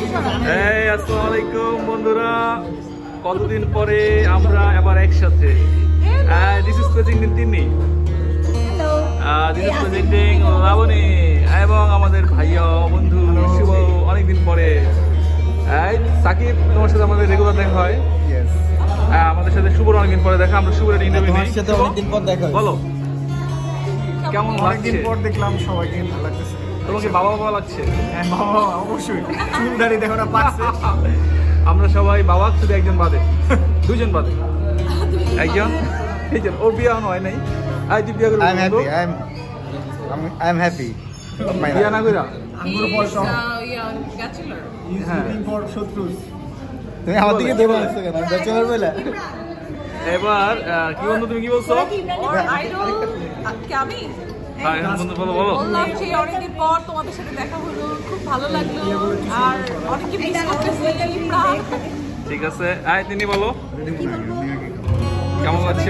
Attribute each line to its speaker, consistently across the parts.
Speaker 1: এই আসসালামু আলাইকুম বন্ধুরা, কতদিন পরে আমরা আবার একসাথে। This is presenting Tinni, this is presenting Laboni এবং আমাদের ভাইয়া বন্ধু শুভ। অনেকদিন পরে সাকিব, তোমার সাথে আমাদের রেগুলার দেখা হয়। আমাদের সাথে শুভর অনেকদিন পরে দেখা। আমরা শুভর ইন্টারভিউ নেই।
Speaker 2: অনেকদিন পর দেখা
Speaker 1: বলো কেমন লাগছে?
Speaker 2: অনেকদিন পর দেখলাম সবাইকে, ভালো লাগতেছে।
Speaker 1: তোমাকে বাবা বাবা লাগছে?
Speaker 2: হ্যাঁ বাবা, অবশ্যই। চুলদারি দেখো না পাচ্ছে।
Speaker 1: আমরা সবাই বাবা, শুধু একজন বাদে, দুজন বাদে। একজন ওর বিয়ে এখনো হয় নাই। তুই বিয়ে করবি?
Speaker 2: I am happy.
Speaker 1: বিয়ে না কইরা
Speaker 2: আঙ্গুর ফল সহ।
Speaker 3: ব্যাচেলর।
Speaker 2: ফর শত্রুস। তুমি আমার দিকে দেবা আসছো কেন? ব্যাচেলর বলে।
Speaker 1: এবার কি বন্ধু, তুমি কি বলছো?
Speaker 3: ওর আইডল আমি।
Speaker 1: হ্যাঁ বন্ধু বলো বলো।
Speaker 3: বললাম যে অনেকদিন পর তোমাদের সাথে দেখা হলো, খুব ভালো লাগলো আর অনেকে মিস করতেছি প্রাণ।
Speaker 1: ঠিক আছে, তিনি বলো কেমন লাগছে?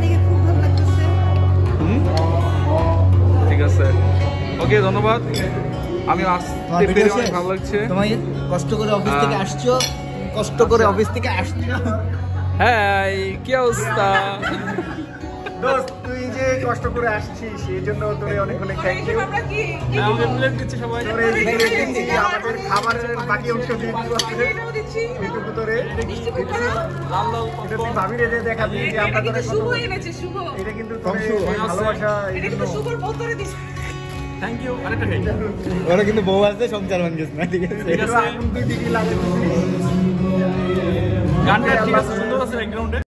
Speaker 1: ঠিক আছে, ওকে, ধন্যবাদ। আমি আসতে পেরে অনেক ভালো লাগছে।
Speaker 2: তোমায় কষ্ট করে অফিস থেকে আসছো, কষ্ট করে অফিস থেকে আসছো।
Speaker 1: হ্যাঁ, কি অবস্থা?
Speaker 2: দোস্ত, তুই যে কষ্ট করে আসছিস এই জন্য তোরে অনেক অনেক থ্যাংক ইউ।
Speaker 3: আমরা কি
Speaker 1: আমাদের প্লেট দিচ্ছে সবাই।
Speaker 2: তোরে এই যে আমাদের খাবারের বাকি অংশ দিয়ে
Speaker 3: এটাও দিচ্ছি।
Speaker 2: এটুকু তোরে
Speaker 3: মিষ্টি কুমড়া।
Speaker 1: লাল লাল
Speaker 2: এটা তুই ভাবিরে যে দেখাবি যে
Speaker 3: এটা
Speaker 2: আমরা
Speaker 3: কিন্তু
Speaker 2: তোরে কত
Speaker 3: শুভ এনেছে, শুভ।
Speaker 2: এটা কিন্তু তোরে ভালোবাসা এই
Speaker 3: এটা
Speaker 2: জন্য।
Speaker 3: কিন্তু শুভর বোতলে দিছে।
Speaker 1: Thank you. আরেকটা খাই।
Speaker 2: ওরা কিন্তু বউ আছে, সংসার ভাঙিস না, ঠিক আছে?
Speaker 1: ঠিক আছে।
Speaker 2: আগুন তুই দিবি লাগে।
Speaker 1: গানটা ঠিক আছে, সুন্দর আছে ব্যাকগ্রাউন্ডে।